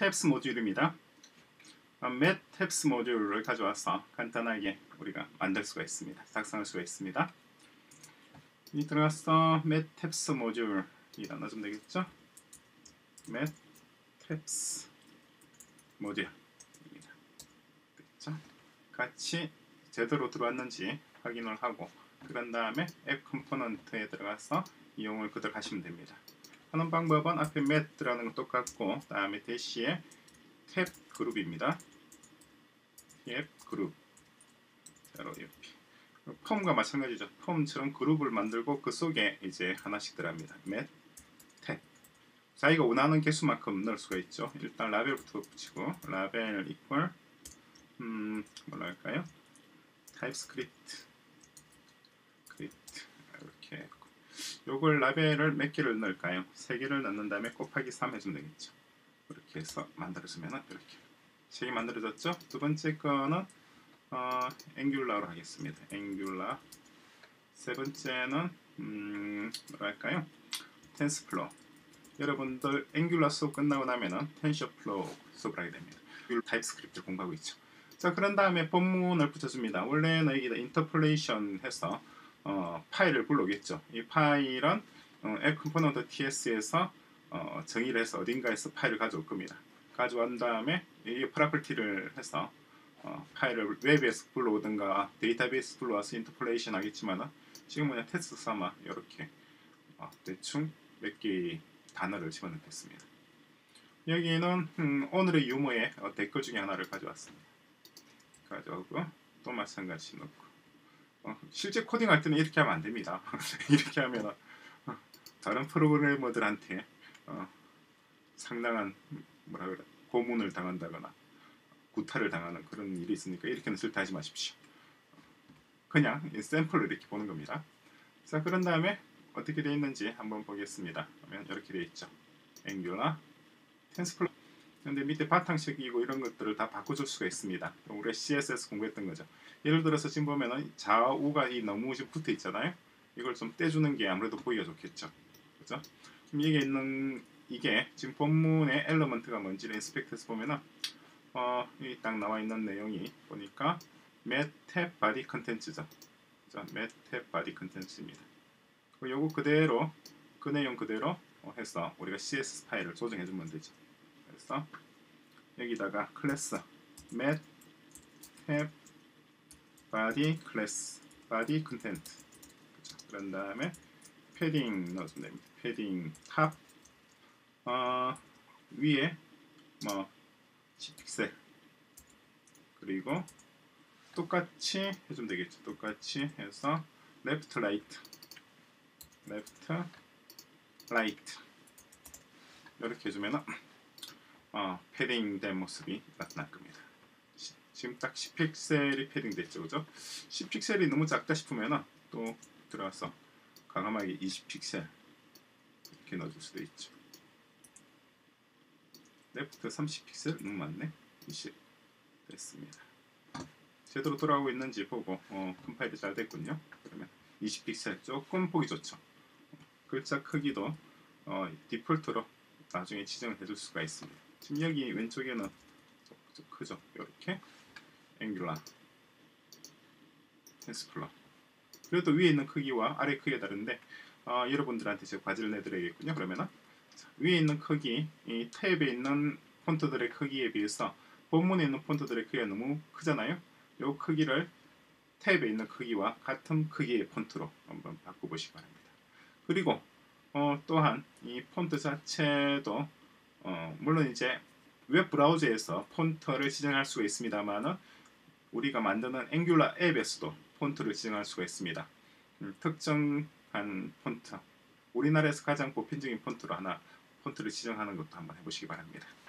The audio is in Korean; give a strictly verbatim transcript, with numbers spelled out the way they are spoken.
탭스 모듈입니다. 맷 탭스 모듈을 가져와서 간단하게 우리가 만들 수가 있습니다. 작성할 수가 있습니다. 이 들어가서 맷 탭스 모듈 이라 넣어주면 되겠죠? 맷 탭스 모듈입니다. 됐죠? 같이 제대로 들어왔는지 확인을 하고 그런 다음에 앱 컴포넌트에 들어가서 이용을 그대로 하시면 됩니다. 하는 방법은 앞에 맷이라는 건 똑같고 다음에 대시에 탭 그룹입니다. 탭 그룹 옆에 폼과 마찬가지죠. 폼처럼 그룹을 만들고 그 속에 이제 하나씩 들어갑니다. 맷 탭 자기가 원하는 개수만큼 넣을 수가 있죠. 일단 라벨부터 붙이고 라벨 이퀄 음 뭐라 할까요? 타입스크립트 스크립트 이렇게 했고 요걸 라벨을 몇 개를 넣을까요? 세 개를 넣는 다음에 곱하기 삼 해주면 되겠죠. 이렇게 해서 만들어주면 이렇게 세 개 만들어졌죠. 두 번째 거는 어, 앵귤라로 하겠습니다. 앵귤라. 세 번째는 음, 뭐랄까요? 텐스플로우. 여러분들 앵귤라 수업 끝나고 나면은 텐셔플로우 수업을 하게 됩니다. 타입스크립트를 공부하고 있죠. 자, 그런 다음에 본문을 붙여줍니다. 원래는 여기다 인터폴레이션 해서 어, 파일을 불러오겠죠. 이 파일은 어, appcomponent.ts에서 어, 정의를 해서 어딘가에서 파일을 가져올 겁니다. 가져온 다음에 이 프로퍼티를 해서 어, 파일을 웹에서 불러오든가 데이터베이스 불러와서 인터폴레이션 하겠지만은 지금 그냥 테스트 삼아 이렇게 어, 대충 몇 개의 단어를 집어넣겠습니다. 여기는 음, 오늘의 유머의 어, 댓글 중에 하나를 가져왔습니다. 가져오고 또 마찬가지 넣고 어, 실제 코딩할 때는 이렇게 하면 안 됩니다. 이렇게 하면 어, 다른 프로그래머들한테 어, 상당한 뭐라 그래 고문을 당한다거나 구타를 당하는 그런 일이 있으니까 이렇게는 절대 하지 마십시오. 그냥 샘플을 이렇게 보는 겁니다. 자, 그런 다음에 어떻게 되어 있는지 한번 보겠습니다. 그러면 이렇게 되어 있죠. 앵귤라, 텐스플로우. 근데 밑에 바탕식이고 이런 것들을 다 바꿔줄 수가 있습니다. 우리가 씨에스에스 공부했던 거죠. 예를 들어서 지금 보면은 좌우가 이 너무 붙어 있잖아요. 이걸 좀 떼주는 게 아무래도 보기가 좋겠죠. 그죠? 그럼 여기 있는 이게 지금 본문의 엘리먼트가 뭔지를 인스펙트해서 보면은 어, 여기 딱 나와 있는 내용이 보니까 맷 탭 바디 컨텐츠죠. 맷 탭 바디 컨텐츠입니다. 요거 그대로 그 내용 그대로 해서 우리가 씨에스에스 파일을 조정해 주면 되죠. 그래서 여기다가 클래스 맷 탭 바디 클래스 바디 컨텐트 그런 다음에 패딩 넣어주면 됩니다. 패딩 탑 어, 위에 뭐 십 픽셀 그리고 똑같이 해주면 되겠죠. 똑같이 해서 레프트 라이트 레프트 라이트 이렇게 해주면 어, 패딩된 모습이 나타날 겁니다. 시, 지금 딱 십 픽셀이 패딩됐죠. 그죠? 십 픽셀이 너무 작다 싶으면 또 들어가서 과감하게 이십 픽셀 이렇게 넣어줄 수도 있죠. 레프트 삼십 픽셀 너무 많네. 이십 됐습니다. 제대로 돌아오고 있는지 보고 어, 컴파일이 잘 됐군요. 그러면 이십 픽셀 조금 보기 좋죠. 글자 크기도 어, 디폴트로 나중에 지정을 해줄 수가 있습니다. 지금 여기 왼쪽에는 좀, 좀 크죠. 이렇게 앵귤라 텐스플로우 그래도 위에 있는 크기와 아래 크기가 다른데 어, 여러분들한테 제가 과제를 내드려야겠군요. 그러면은 자, 위에 있는 크기 이 탭에 있는 폰트들의 크기에 비해서 본문에 있는 폰트들의 크기가 너무 크잖아요. 이 크기를 탭에 있는 크기와 같은 크기의 폰트로 한번 바꿔보시기 바랍니다. 그리고 어, 또한 이 폰트 자체도 어, 물론 이제 웹 브라우저에서 폰트를 지정할 수가 있습니다만은 우리가 만드는 앵귤라 앱에서도 폰트를 지정할 수가 있습니다. 음, 특정한 폰트 우리나라에서 가장 보편적인 폰트로 하나 폰트를 지정하는 것도 한번 해보시기 바랍니다.